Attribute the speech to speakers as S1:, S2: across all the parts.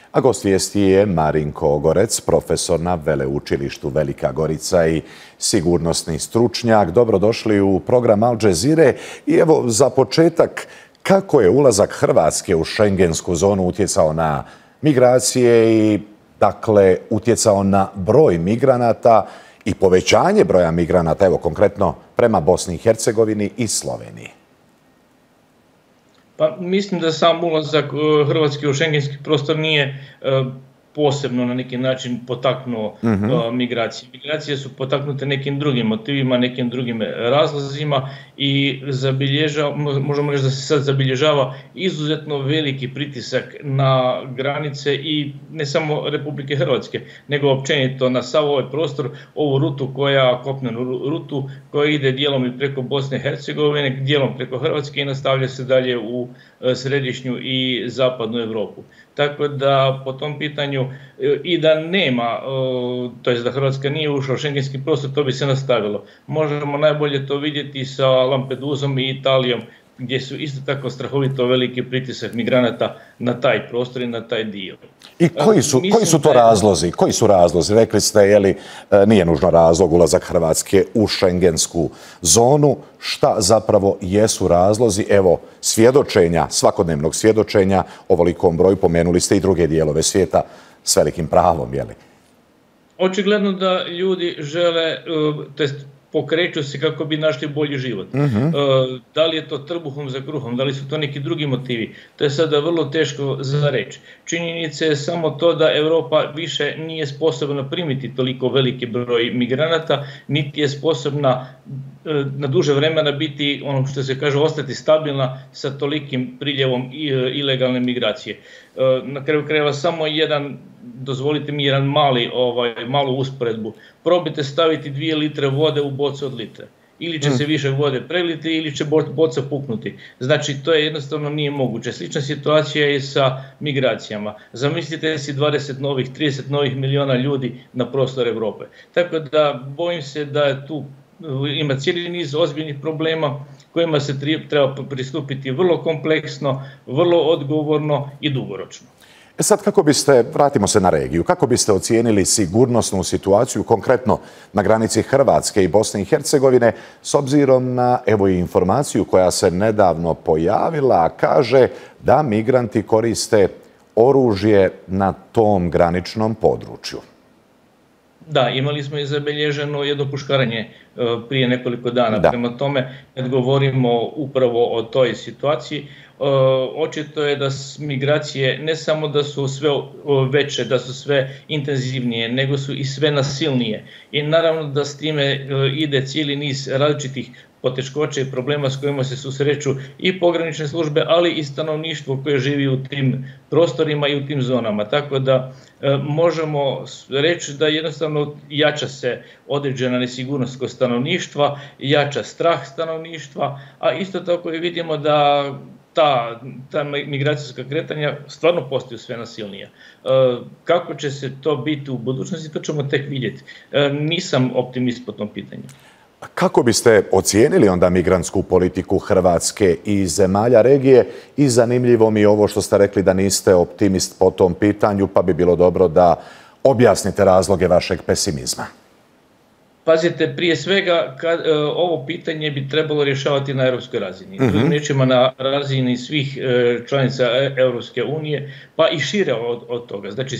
S1: A gost vijesti je Marinko Ogorec, profesor na Veleučilištu Velika Gorica i sigurnosni stručnjak. Dobrodošli u program Al Jazeere. I evo, za početak, kako je ulazak Hrvatske u šengensku zonu utjecao na migracije i, dakle, utjecao na broj migranata i povećanje broja migranata, evo konkretno prema Bosni i Hercegovini i Sloveniji?
S2: Pa mislim da sam ulazak Hrvatske u šengenski prostor nije posebno na neki način potaknuo migracije. Migracije su potaknute nekim drugim motivima, nekim drugim razlozima i možemo reći da se sad zabilježava izuzetno veliki pritisak na granice i ne samo Republike Hrvatske, nego općenito na sav ovaj prostor, ovu rutu kopnenu rutu koja ide dijelom i preko Bosne i Hercegovine, dijelom preko Hrvatske i nastavlja se dalje u središnju i zapadnu Europu. Tako da po tom pitanju i da nema, to jest da Hrvatska nije ušla u šengenski prostor, to bi se nastavilo. Možemo najbolje to vidjeti sa Lampeduzom i Italijom, gdje su isto tako strahovito veliki pritisak migranata na taj prostor i na taj dio.
S1: I koji su to razlozi? Koji su razlozi? Rekli ste, nije nužno razlog ulazak Hrvatske u šengensku zonu. Šta zapravo jesu razlozi? Evo, svjedočenja, svakodnevnog svjedočenja o velikom broju, pomenuli ste i druge dijelove svijeta s velikim pravom, je li?
S2: Očigledno da ljudi žele, pokreću se kako bi našli bolji život. Da li je to trbuhom za kruhom, da li su to neki drugi motivi, to je sada vrlo teško za reći. Činjenica je samo to da Europa više nije sposobna primiti toliko veliki broj migranata, niti je sposobna na duže vremena biti, ono što se kaže, ostati stabilna sa tolikim priljevom ilegalne migracije. Na kraju krajeva samo dozvolite mi malu usporedbu. Probajte staviti 2 litre vode u bocu od litre. Ili će se više vode preliti ili će boca puknuti. Znači, to je jednostavno nije moguće. Slična situacija je i sa migracijama. Zamislite si 30 novih milijuna ljudi na prostor Europe. Tako da bojim se da je tu ima cijeli niz ozbiljnih problema kojima se treba pristupiti vrlo kompleksno, vrlo odgovorno i dugoročno.
S1: Sad, vratimo se na regiju, kako biste ocijenili sigurnosnu situaciju konkretno na granici Hrvatske i Bosne i Hercegovine s obzirom na, evo, i informaciju koja se nedavno pojavila, a kaže da migranti koriste oružje na tom graničnom području?
S2: Da, imali smo i zabilježeno jedno puškaranje prije nekoliko dana. Prema tome, kad govorimo upravo o toj situaciji, očito je da migracije ne samo da su sve veće, da su sve intenzivnije, nego su i sve nasilnije. I naravno da s time ide cijeli niz različitih poteškoća i problema s kojima se susreću i pogranične službe, ali i stanovništvo koje živi u tim prostorima i u tim zonama. Tako da možemo reći da jednostavno jača se određena nesigurnost kod stanovništva, jača strah stanovništva, a isto tako i vidimo da ta migracijska kretanja stvarno postaju sve nasilnija. Kako će se to biti u budućnosti, to ćemo tek vidjeti. Nisam optimist po tom pitanju.
S1: Kako biste ocijenili onda migrantsku politiku Hrvatske i zemalja regije? I zanimljivo mi je ovo što ste rekli da niste optimist po tom pitanju, pa bi bilo dobro da objasnite razloge vašeg pesimizma.
S2: Pazite, prije svega ovo pitanje bi trebalo rješavati na europskoj razini. Drugim riječima na razini svih članica Europske unije, pa i šire od toga. Znači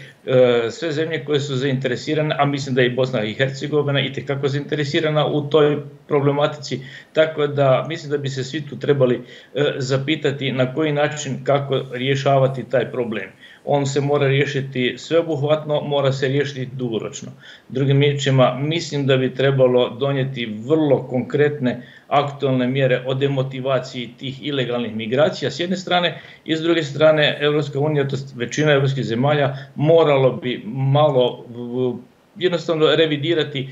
S2: sve zemlje koje su zainteresirane, a mislim da je i Bosna i Hercegovina itekako zainteresirana u toj problematici, tako da mislim da bi se svi tu trebali zapitati na koji način, kako rješavati taj problem. On se mora riješiti sveobuhvatno, mora se riješiti dugoročno. Drugim riječima, mislim da bi trebalo donijeti vrlo konkretne aktualne mjere o demotivaciji tih ilegalnih migracija s jedne strane i s druge strane Europska unija, to većina europskih zemalja, moralo bi malo jednostavno revidirati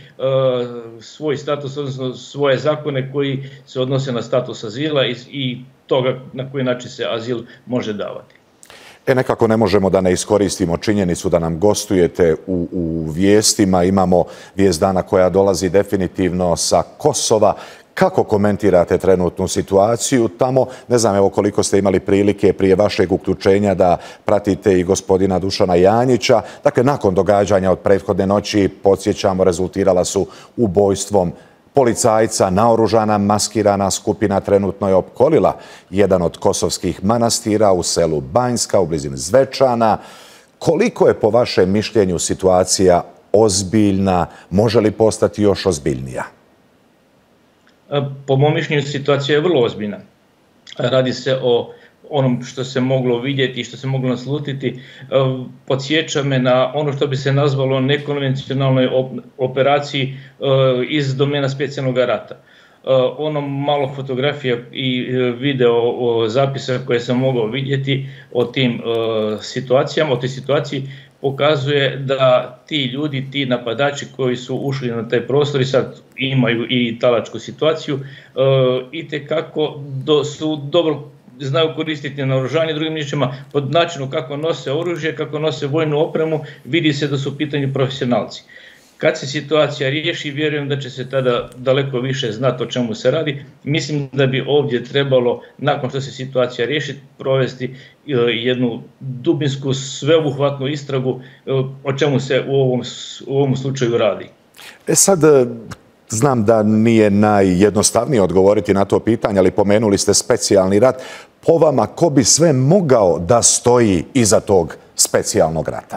S2: svoj status, odnosno svoje zakone koji se odnose na status azila i toga na koji način se azil može davati.
S1: Nekako ne možemo da ne iskoristimo činjenicu da nam gostujete u vijestima. Imamo vijest dana koja dolazi definitivno sa Kosova. Kako komentirate trenutnu situaciju tamo? Ne znam, evo koliko ste imali prilike prije vašeg uključenja da pratite i gospodina Dušana Janjića. Dakle, nakon događanja od prethodne noći, podsjećamo, rezultirala su ubojstvom policajca. Naoružana, maskirana skupina trenutno je opkolila jedan od kosovskih manastira u selu Banjska u blizini Zvečana. Koliko je po vašem mišljenju situacija ozbiljna? Može li postati još ozbiljnija?
S2: Po mom mišljenju situacija je vrlo ozbiljna. Radi se o onom što se moglo vidjeti i što se moglo naslutiti. Podsjeća me na ono što bi se nazvalo nekonvencionalnoj operaciji iz domena specijalnog rata. Ono malo fotografija i video zapisa koje sam mogao vidjeti o tim situacijama, o toj situaciji, pokazuje da ti ljudi, ti napadači koji su ušli na taj prostor i sad imaju i talačku situaciju, itekako su dobro znaju koristiti naoružanje, drugim riječima pod načinom kako nose oružje, kako nose vojnu opremu, vidi se da su u pitanju profesionalci. Kad se situacija riješi, vjerujem da će se tada daleko više znati o čemu se radi. Mislim da bi ovdje trebalo, nakon što se situacija riješi, provesti jednu dubinsku, sveobuhvatnu istragu o čemu se u ovom slučaju radi.
S1: Sad, znam da nije najjednostavnije odgovoriti na to pitanje, ali pomenuli ste specijalni rat. Po vama, ko bi sve mogao da stoji iza tog specijalnog rata?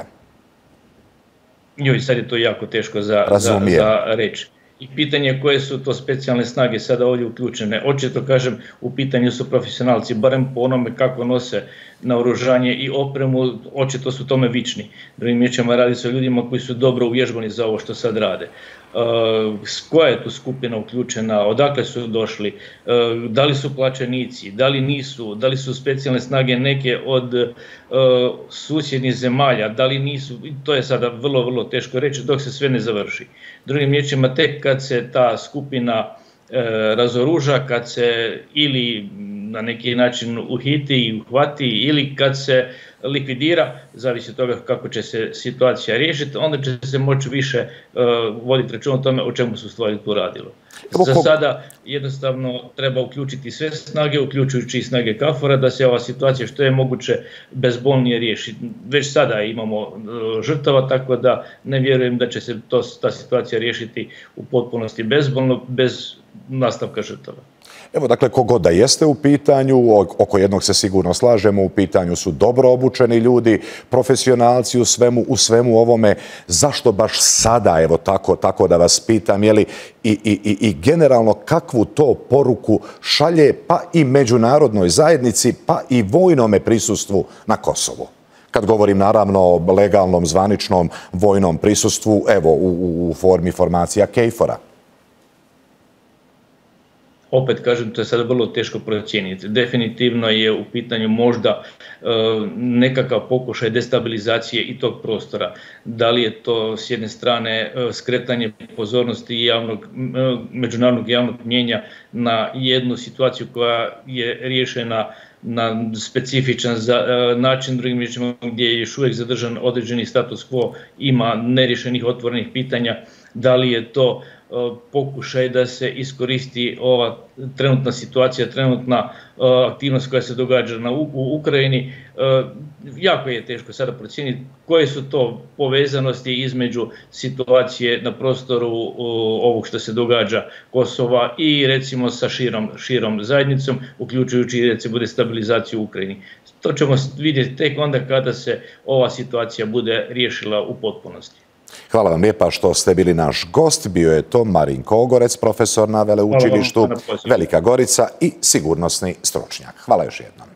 S2: Sad je to jako teško za reći. I pitanje koje su to specijalne snage sada ovdje uključene. Očito kažem, u pitanju su profesionalci, barem po onome kako nose naoružanje i opremu, očito su tome vični. Drugim riječima, radi se o ljudima koji su dobro uvježbani za ovo što sad rade. Koja je tu skupina uključena, odakle su došli, da li su plaćenici, da li nisu, da li su specijalne snage neke od susjednih zemalja, da li nisu, to je sada vrlo, vrlo teško reći dok se sve ne završi. Drugim riječima, tek kad se ta skupina razoruža, kad se ili na neki način uhiti i uhvati ili kad se likvidira, zavisi od toga kako će se situacija riješiti, onda će se moći više voditi račun o tome o čemu su stvari tu radilo. Za sada jednostavno treba uključiti sve snage, uključujući i snage KFOR-a, da se ova situacija što je moguće bezbolnije riješi. Već sada imamo žrtava, tako da ne vjerujem da će se ta situacija riješiti u potpunosti bezbolno, bez nastavka žrtava.
S1: Evo, dakle, kogod da jeste u pitanju, oko jednog se sigurno slažemo, u pitanju su dobro obučeni ljudi, profesionalci u svemu ovome. Zašto baš sada, evo tako da vas pitam, je li i generalno kakvu to poruku šalje pa i međunarodnoj zajednici, pa i vojnome prisustvu na Kosovu? Kad govorim naravno o legalnom, zvaničnom vojnom prisustvu, evo, u formi formacija KFOR-a.
S2: Opet kažem, to je sada vrlo teško procijeniti. Definitivno je u pitanju možda nekakav pokušaj destabilizacije i tog prostora. Da li je to s jedne strane skretanje pozornosti međunarodnog javnog mnijenja na jednu situaciju koja je riješena na specifičan način, drugim riječima gdje je još uvijek zadržan određeni status quo, ima neriješenih otvorenih pitanja, da li je to pokušaj da se iskoristi ova trenutna situacija, trenutna aktivnost koja se događa u Ukrajini. Jako je teško sada procijeniti koje su to povezanosti između situacije na prostoru ovog što se događa Kosova i recimo sa širom zajednicom, uključujući i recimo destabilizaciju u Ukrajini. To ćemo vidjeti tek onda kada se ova situacija bude riješila u potpunosti.
S1: Hvala vam lijepa što ste bili naš gost. Bio je to Marinko Ogorec, profesor na Veleučilištu Velika Gorica i sigurnosni stručnjak. Hvala još jednom.